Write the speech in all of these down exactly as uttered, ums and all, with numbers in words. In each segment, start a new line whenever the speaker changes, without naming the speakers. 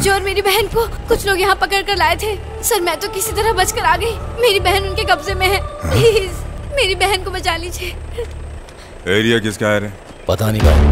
मुझे और मेरी बहन को कुछ लोग यहाँ पकड़ कर लाए थे सर। मैं तो किसी तरह बचकर आ गई। मेरी बहन उनके कब्जे में है। प्लीज मेरी बहन को बचा लीजिए।
एरिया किसका है?
पता नहीं भाई।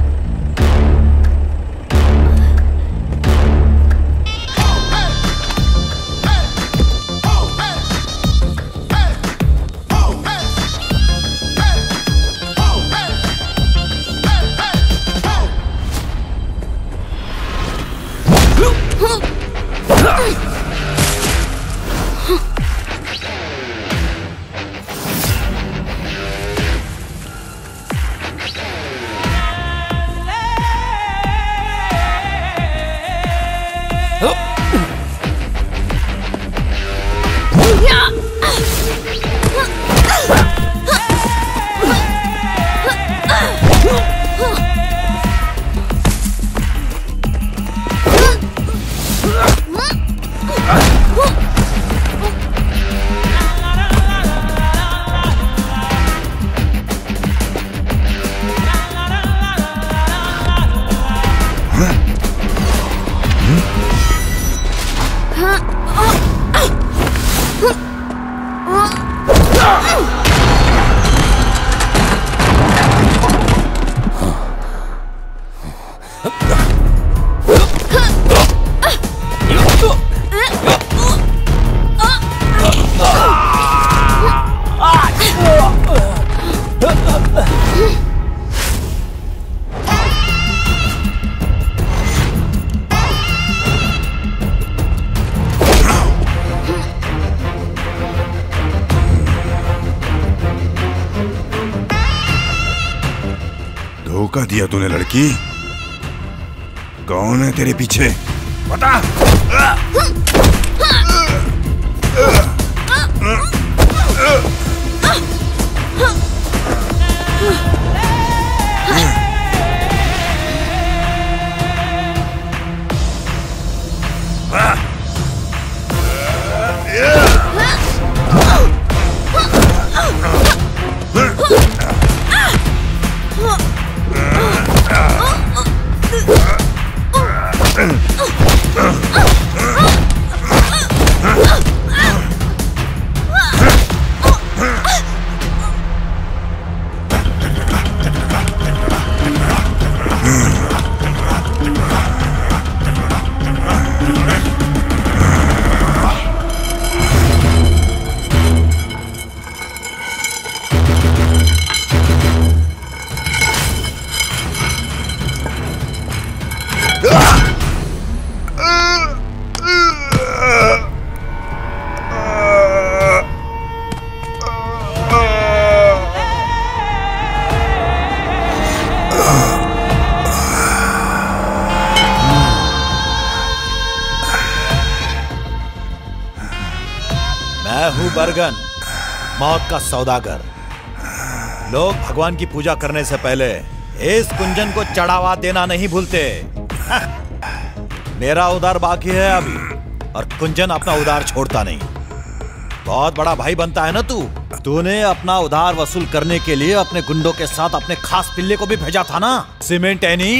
धोखा दिया तूने लड़की। कौन है तेरे पीछे बता।
बरगन, मौत का सौदागर। लोग भगवान की पूजा करने से पहले इस कुंजन को चढ़ावा देना नहीं भूलते। मेरा उधार बाकी है अभी, और कुंजन अपना उधार छोड़ता नहीं। बहुत बड़ा भाई बनता है ना तू। तूने अपना उधार वसूल करने के लिए अपने गुंडों के साथ अपने खास पिल्ले को भी भेजा था ना, सीमेंट एनी।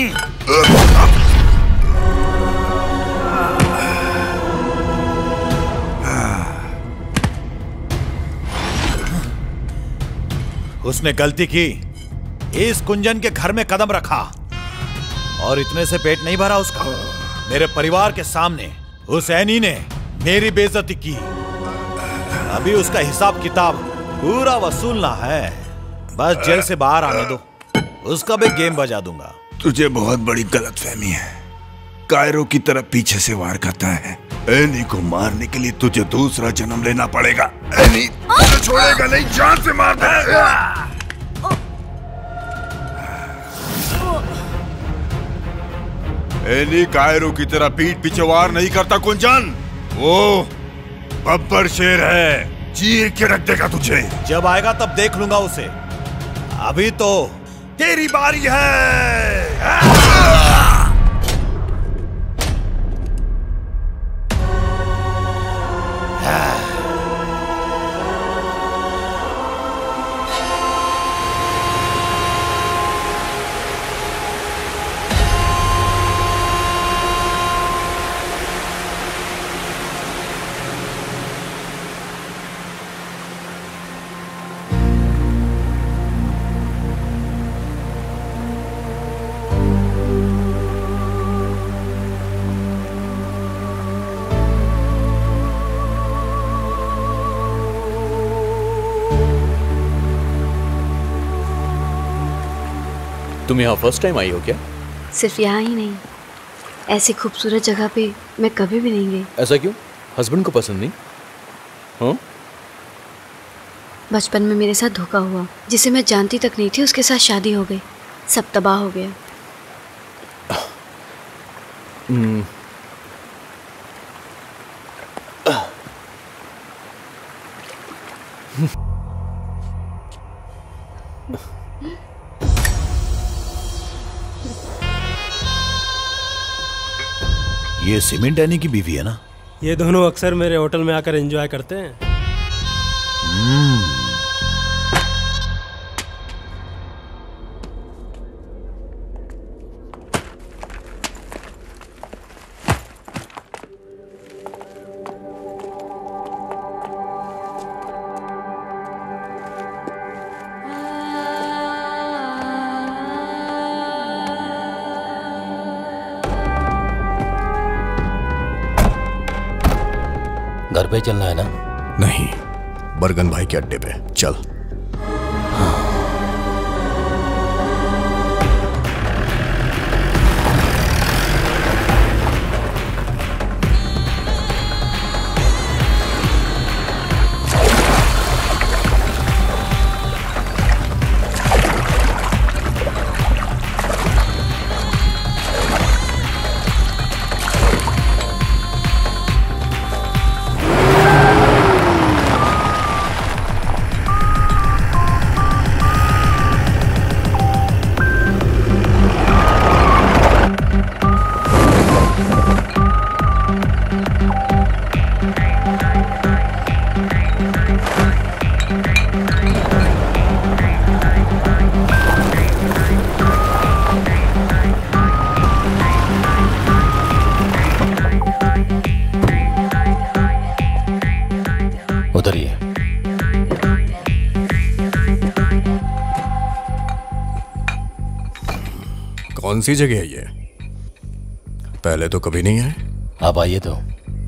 उसने गलती की, इस कुंजन के घर में कदम रखा, और इतने से पेट नहीं भरा उसका। मेरे परिवार के सामने उस एनी ने मेरी बेइज्जती की। अभी उसका हिसाब किताब पूरा वसूलना है। बस जेल से बाहर आने दो, उसका भी गेम बजा दूंगा।
तुझे बहुत बड़ी गलतफहमी है। कायरो की तरफ पीछे से वार करता है। एनी को मारने के लिए तुझे दूसरा जन्म लेना पड़ेगा। एनी तुझे छोड़ेगा नहीं, जान से मार देगा। एनी कायरो की तरह पीठ पीछे वार नहीं करता कुंजन। वो बब्बर शेर है, चीर के रख देगा तुझे।
जब आएगा तब देख लूंगा उसे। अभी तो तेरी बारी है।
तुम यहाँ फर्स्ट टाइम आई हो क्या?
सिर्फ यहाँ ही नहीं, ऐसी खूबसूरत जगह पे मैं कभी भी नहीं गई।
ऐसा क्यों? हस्बैंड को पसंद नहीं? हाँ?
बचपन में मेरे साथ धोखा हुआ, जिसे मैं जानती तक नहीं थी, उसके साथ शादी हो गई, सब तबाह हो गया।
hmm.
ये सीमेंट एनी की बीवी है ना?
ये दोनों अक्सर मेरे होटल में आकर एंजॉय करते हैं।
घर पे चलना है ना?
नहीं, बरगन भाई के अड्डे पे चल।
उतरिए।
कौन सी जगह है ये? पहले तो कभी नहीं आए।
आप आइए तो।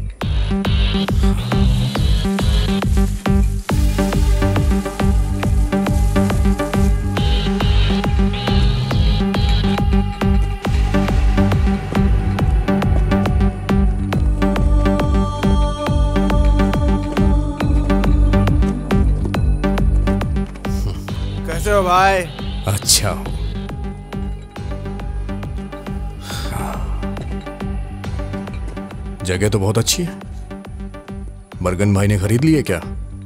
कैसे हो भाई?
अच्छा हूं। जगह तो बहुत अच्छी है। बरगन भाई ने खरीद ली है क्या?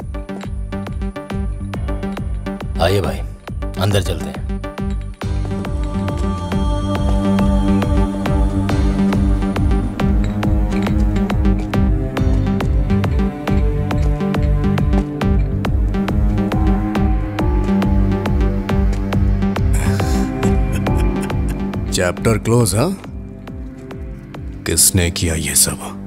आइए भाई, अंदर चलते हैं।
Chapter close. हाँ, किसने किया ये सब?